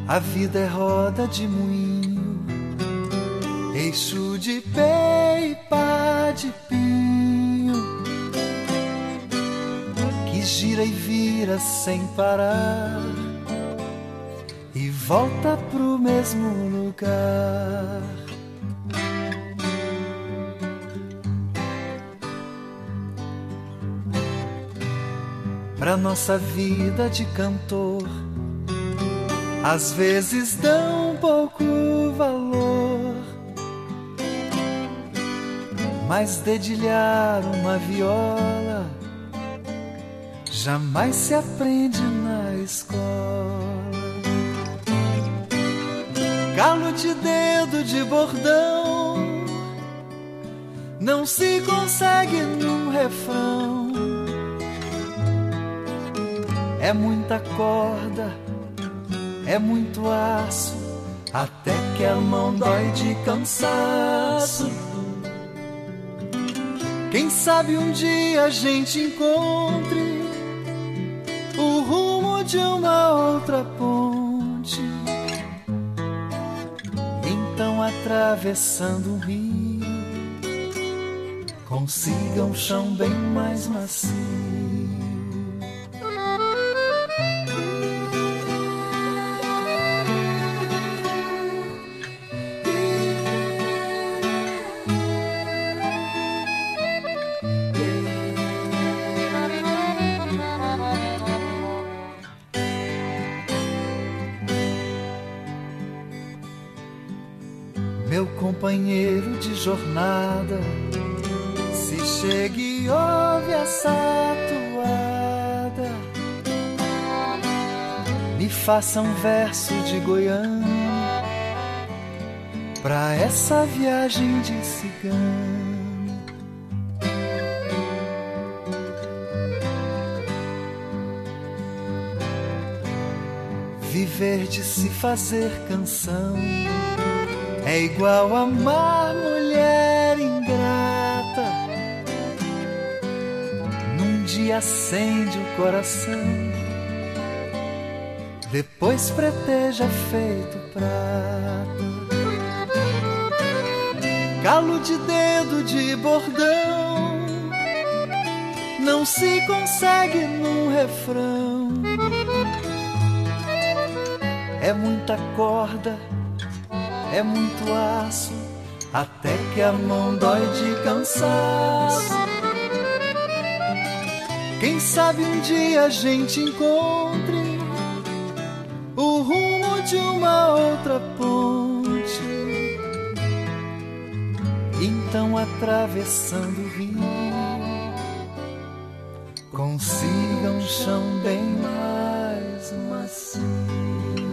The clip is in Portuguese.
A vida é roda de moinho, eixo de peipa de pinho, que gira e vira sem parar e volta pro mesmo lugar. Pra nossa vida de cantor, às vezes dão pouco valor, mas dedilhar uma viola jamais se aprende na escola. Calo de dedo de bordão não se consegue num refrão. É muita corda, é muito aço, até que a mão dói de cansaço. Quem sabe um dia a gente encontre o rumo de uma outra ponte. Então, atravessando um rio, consiga um chão bem mais macio. Meu companheiro de jornada, se chega e ouve essa toada, me faça um verso de Goiânia pra essa viagem de cigano. Viver de se fazer canção é igual amar mulher ingrata. Num dia acende o coração, depois preteja feito prata. Calo de dedo de bordão não se consegue num refrão. É muita corda, é muito aço, até que a mão dói de cansaço. Quem sabe um dia a gente encontre o rumo de uma outra ponte. Então, atravessando o rio, consiga um chão bem mais macio.